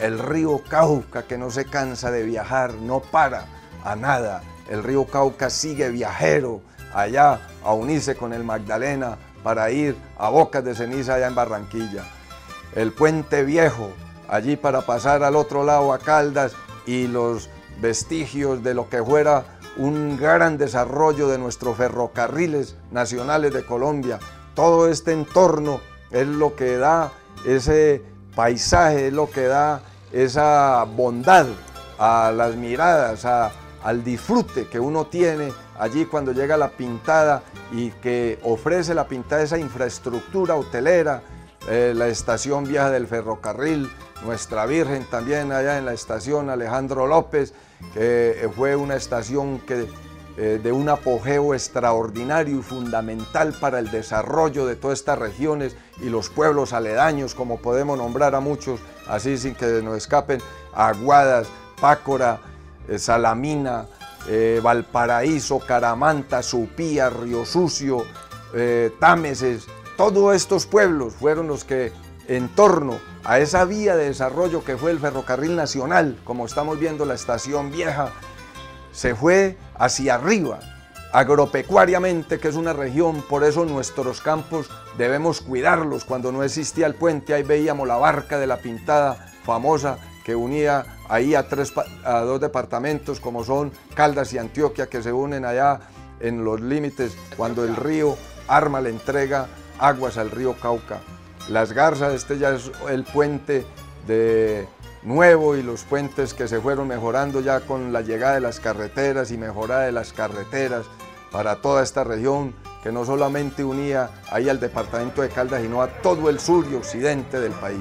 el río Cauca, que no se cansa de viajar, no para a nada. El río Cauca sigue viajero allá a unirse con el Magdalena para ir a Bocas de Ceniza allá en Barranquilla. El Puente Viejo, allí para pasar al otro lado a Caldas, y los vestigios de lo que fuera un gran desarrollo de nuestros ferrocarriles nacionales de Colombia. Todo este entorno es lo que da ese paisaje, es lo que da esa bondad a las miradas, al disfrute que uno tiene allí cuando llega la Pintada, y que ofrece la Pintada esa infraestructura hotelera, la estación vieja del ferrocarril, Nuestra Virgen también allá en la estación Alejandro López, que fue una estación de un apogeo extraordinario y fundamental para el desarrollo de todas estas regiones y los pueblos aledaños, como podemos nombrar a muchos, así sin que nos escapen: Aguadas, Pácora, Salamina, Valparaíso, Caramanta, Supía, Río Sucio, Támeses. Todos estos pueblos fueron los que, en torno a esa vía de desarrollo que fue el ferrocarril nacional, como estamos viendo la estación vieja, se fue hacia arriba, agropecuariamente, que es una región. Por eso nuestros campos debemos cuidarlos. Cuando no existía el puente, ahí veíamos la barca de la Pintada famosa, que unía ahí a dos departamentos como son Caldas y Antioquia, que se unen allá en los límites cuando el río Arma le entrega aguas al río Cauca. Las Garzas, este ya es el puente de nuevo, y los puentes que se fueron mejorando ya con la llegada de las carreteras y mejorada de las carreteras para toda esta región, que no solamente unía ahí al departamento de Caldas, sino a todo el sur y occidente del país.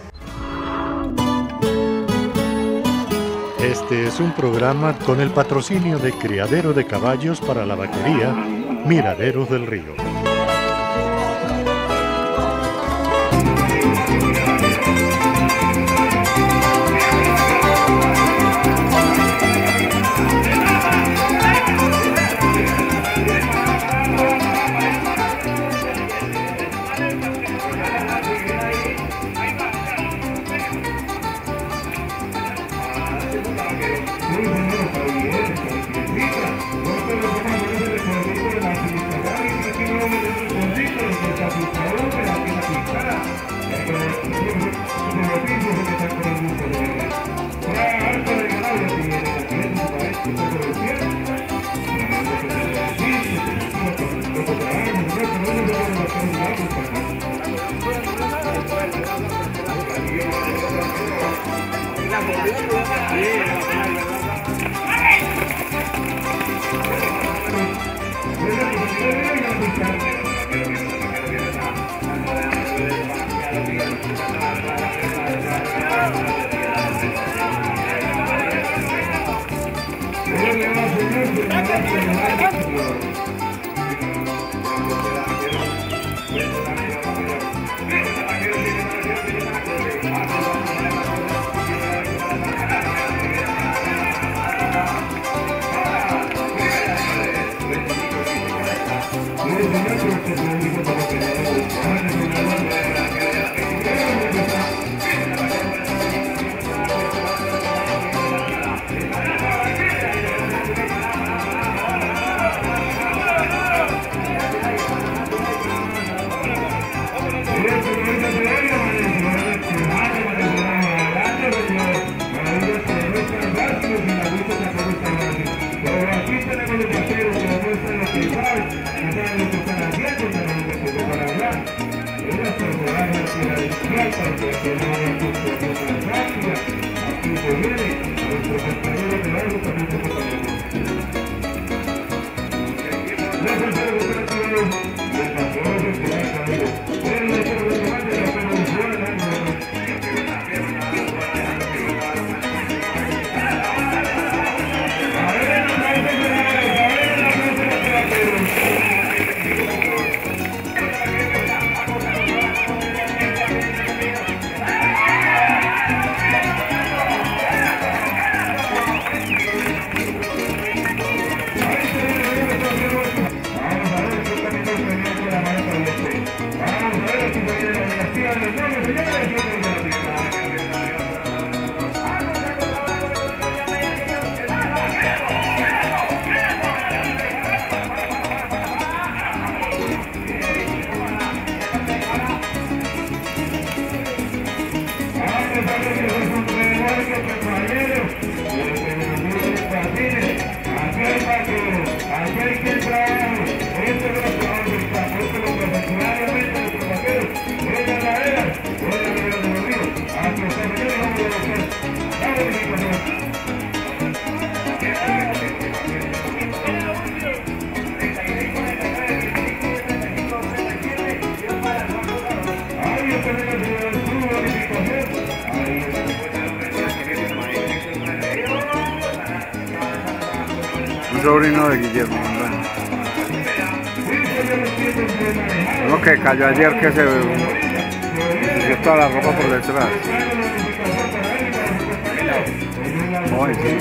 Este es un programa con el patrocinio de Criadero de Caballos para la Vaquería Miraderos del Río. sobrino de Guillermo Mondragón. Uno que cayó ayer, que se dio toda la ropa por detrás. Hoy sí.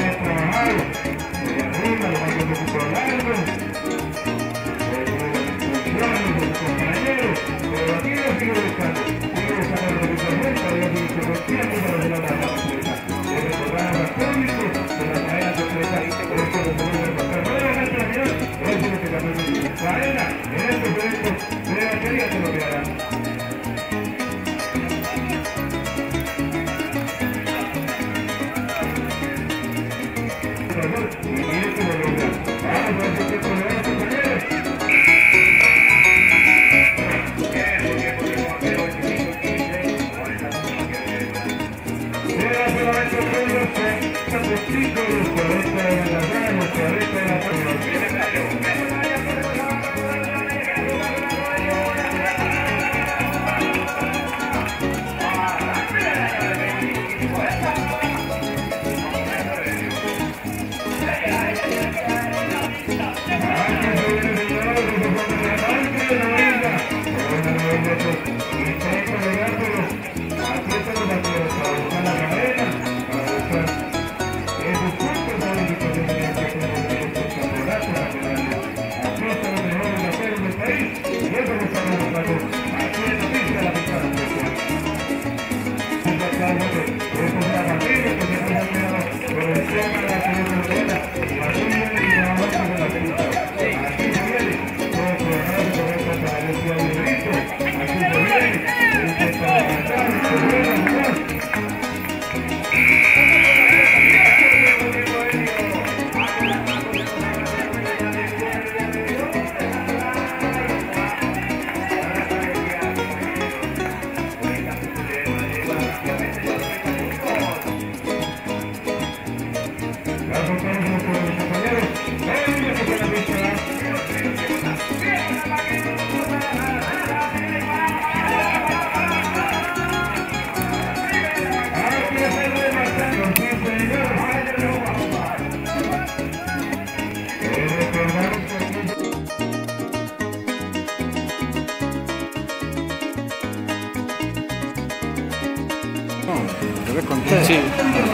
Yo le conté. Sí.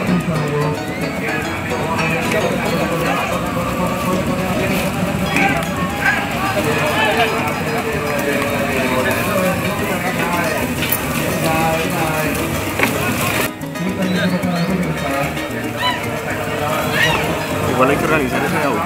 Igual hay que realizar ese audio.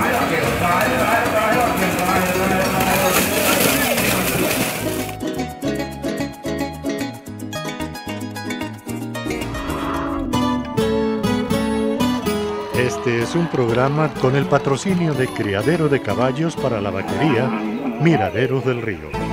Este es un programa con el patrocinio de Criadero de Caballos para la Vaquería Miraderos del Río.